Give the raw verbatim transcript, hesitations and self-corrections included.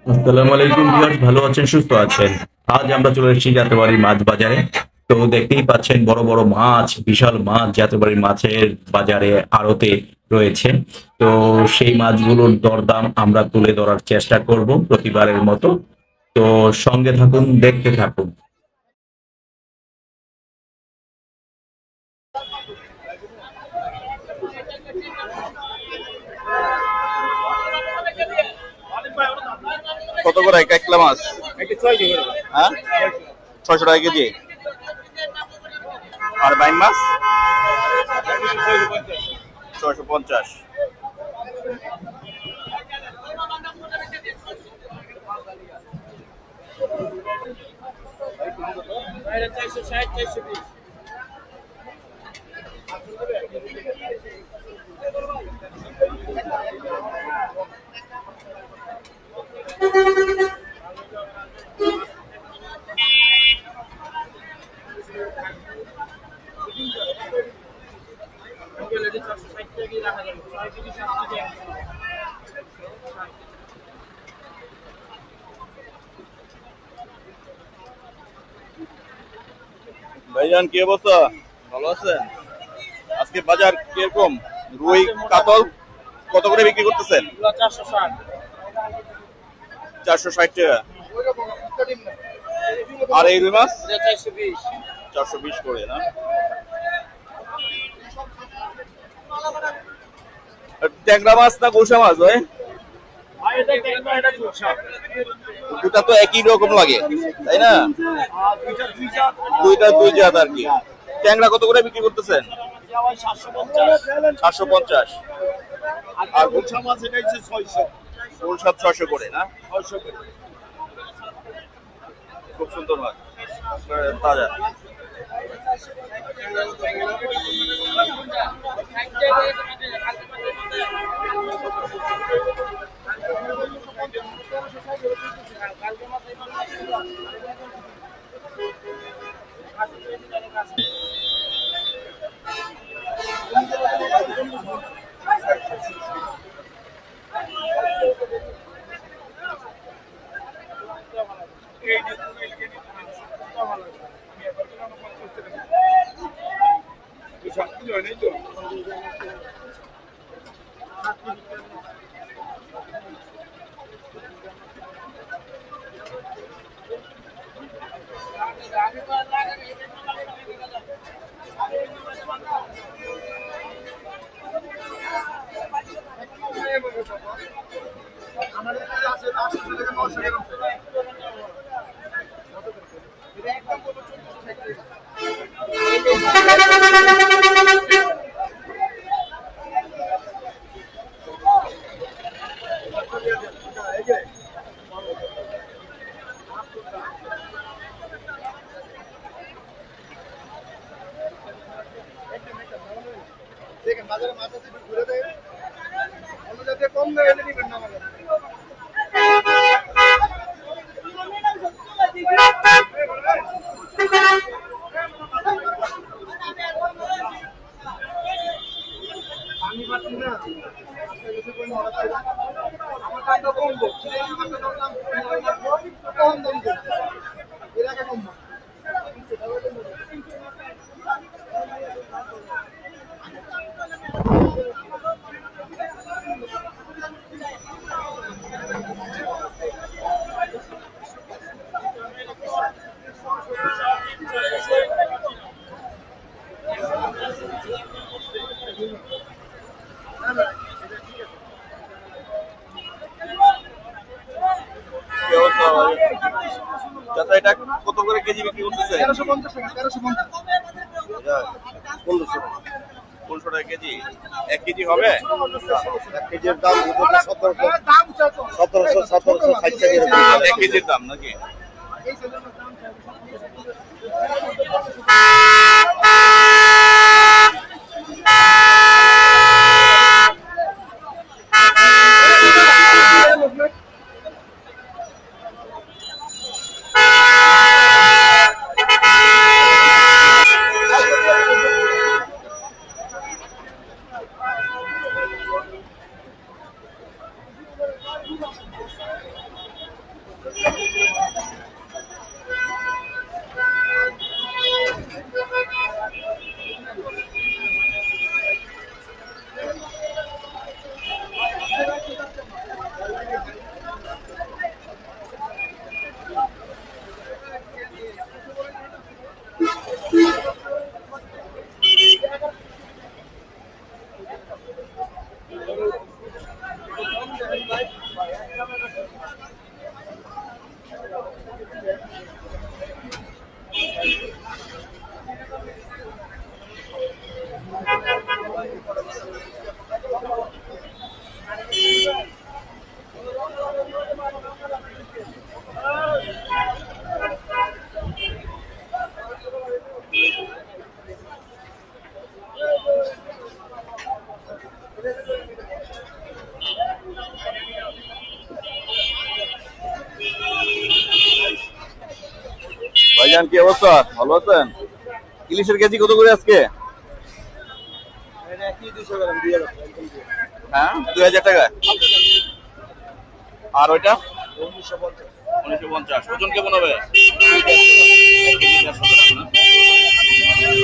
আসসালামু আলাইকুম ভিউয়ার্স, ভালো আছেন, সুস্থ আছেন? আজ আমরা চলে এসেছি যাত্রাবাড়ি মাছ বাজারে। তো দেখতেই পাচ্ছেন বড় বড় মাছ, বিশাল মাছ যাত্রাবাড়ি মাছের বাজারে আড়তে রয়েছে। তো সেই মাছগুলোর দরদাম আমরা তুলে ধরার চেষ্টা করব প্রতিবারের মতো। তো সঙ্গে থাকুন, দেখতে থাকুন। কত করে কাতলা মাছ? হ্যাঁ, ছয়শো টাকা কেজি। আর বাইম মাছ ছয়শো পঞ্চাশ। ভাইজান কি অবস্থা? ভালো আছেন? আজকে বাজার কিরকম? রুই কাতল কত করে বিক্রি করতেছেন? চারশো ষাট টাকা। আর এই রুই মাছ চারশো বিশ করে না? ট্যাংরা মাছ না গুলশা মাছ ভাই? দুটা তো একই রকম লাগে তাই না? দুইটা দুই জাত আর কি। ট্যাংরা কত করে বিক্রি করতেছেন? সাতশো পঞ্চাশ। আর গুলশা মাছ এটা হচ্ছে ছয়শো। গুলশা ছয়শো করে না? খুব সুন্দর মাছ, তাজা। এটা কত করে কেজি বিক্রি করতেছে? তেরোশো পঞ্চাশ টাকা। তেরোশো পঞ্চাশ। পনেরোশো টাকা। পনেরোশো টাকা কেজি। এক কেজি হবে? এক কেজির দাম সতেরোশো সতেরোশো সতেরোশো ষাট টাকা। এক কেজির দাম নাকি? ভাইজান কি অবস্থা, ভালো আছেন? ইলিশের কেজি কত করে আজকে? হ্যাঁ, দুই হাজার টাকা। আর ওইটা উনিশশো পঞ্চাশ। ওজন কেমন হবে?